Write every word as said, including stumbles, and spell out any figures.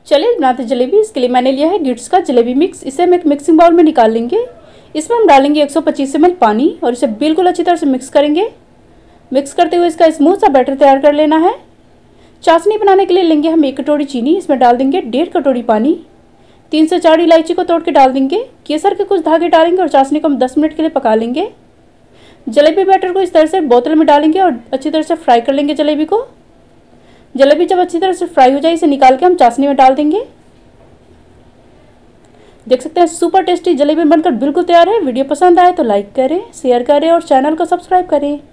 चलिए बनाते जलेबी। इसके लिए मैंने लिया है गिट्स का जलेबी मिक्स। इसे हम एक मिक्सिंग बाउल में निकाल लेंगे। इसमें हम डालेंगे एक सौ पच्चीस एम एल पानी और इसे बिल्कुल अच्छी तरह से मिक्स करेंगे। मिक्स करते हुए इसका स्मूथ सा बैटर तैयार कर लेना है। चाशनी बनाने के लिए लेंगे हम एक कटोरी चीनी। इसमें डाल देंगे डेढ़ कटोरी पानी। तीन से चार इलायची को तोड़ के डाल देंगे। केसर के कुछ धागे डालेंगे और चाशनी को हम दस मिनट के लिए पका लेंगे। जलेबी बैटर को इस तरह से बोतल में डालेंगे और अच्छी तरह से फ्राई कर लेंगे जलेबी को। जलेबी जब अच्छी तरह से फ्राई हो जाए इसे निकाल के हम चाशनी में डाल देंगे। देख सकते हैं सुपर टेस्टी जलेबी बनकर बिल्कुल तैयार है। वीडियो पसंद आए तो लाइक करें, शेयर करें और चैनल को सब्सक्राइब करें।